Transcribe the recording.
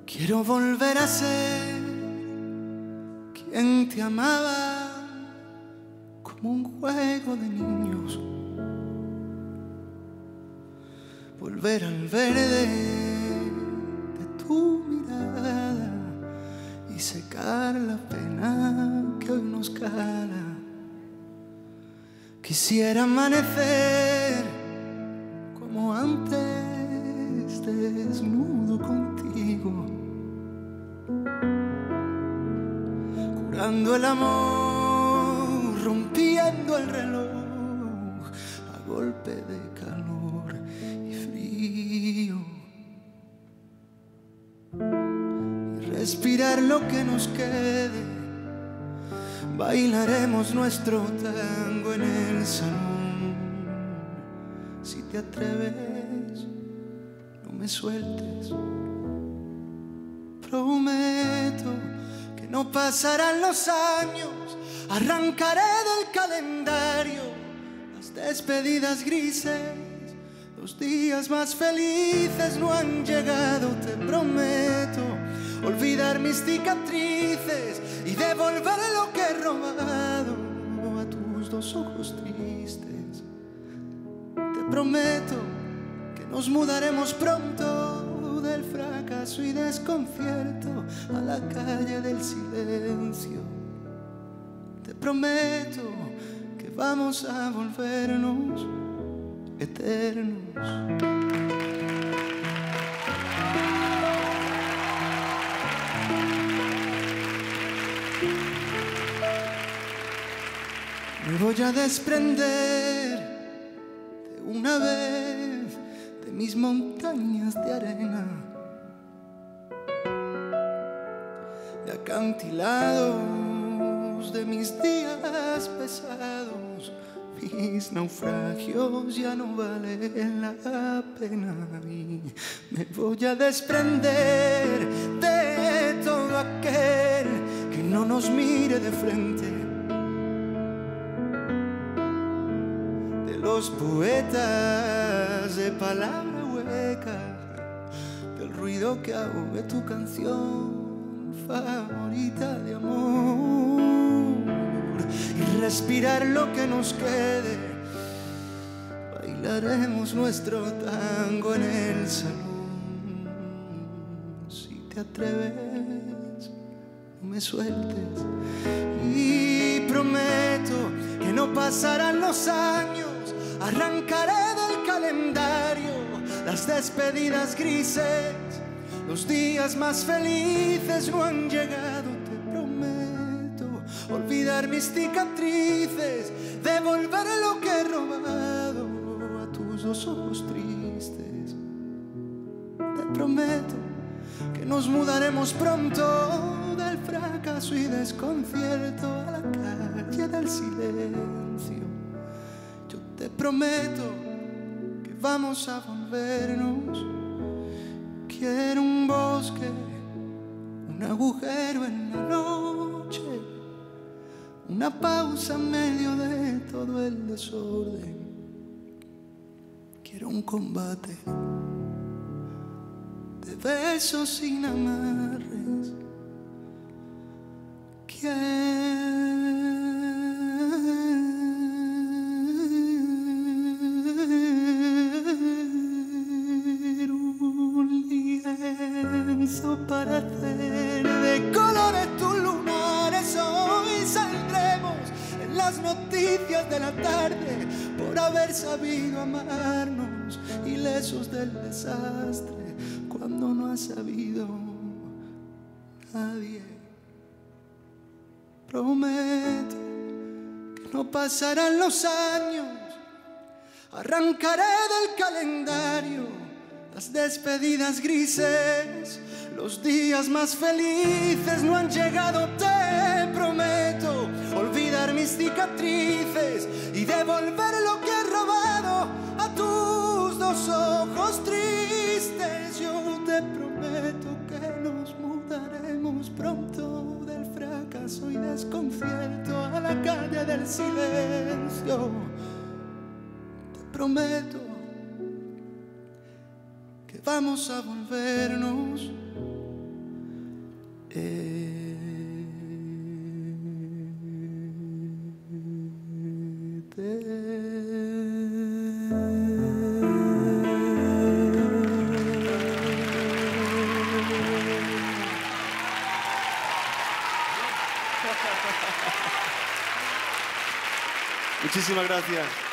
Quiero volver a ser quien te amaba como un juego de niños. Volver al verde de tu mirada y secar la pena que hoy nos cala. Quisiera amanecer como antes, desnudo contigo, curando el amor, rompiendo el reloj a golpe de calor y frío, y respirar lo que nos quede. Bailaremos nuestro tango en el salón. Si te atreves, no me sueltes. Prometo que no pasarán los años. Arrancaré del calendario las despedidas grises. Los días más felices no han llegado, te prometo. Olvidar mis cicatrices y devolver lo que he robado a tus dos ojos tristes. Te prometo que nos mudaremos pronto del fracaso y desconcierto a la calle del silencio. Te prometo que vamos a volvernos eternos. Me voy a desprender de una vez de mis montañas de arena, de acantilados, de mis días pesados. Mis naufragios ya no valen la pena y me voy a desprender de todo aquel que no nos mire de frente. Los poetas de palabra hueca, del ruido que ahogue tu canción favorita de amor, y respirar lo que nos quede. Bailaremos nuestro tango en el salón. Si te atreves, no me sueltes. Y prometo que no pasarán los años. Arrancaré del calendario las despedidas grises. Los días más felices no han llegado, te prometo. Olvidar mis cicatrices, devolver lo que he robado a tus dos ojos tristes. Te prometo que nos mudaremos pronto del fracaso y desconcierto a la calle del silencio. Te prometo que vamos a volvernos. Quiero un bosque, un agujero en la noche, una pausa en medio de todo el desorden. Quiero un combate de besos sin amarres. Para hacer de colores tus lunares. Hoy saldremos en las noticias de la tarde por haber sabido amarnos, ilesos del desastre cuando no ha sabido nadie. Prometo que no pasarán los años. Arrancaré del calendario las despedidas grises. Los días más felices no han llegado, te prometo. Olvidar mis cicatrices y devolver lo que he robado a tus dos ojos tristes. Yo te prometo que nos mudaremos pronto del fracaso y desconcierto a la calle del silencio. Te prometo que vamos a volvernos Muchísimas gracias.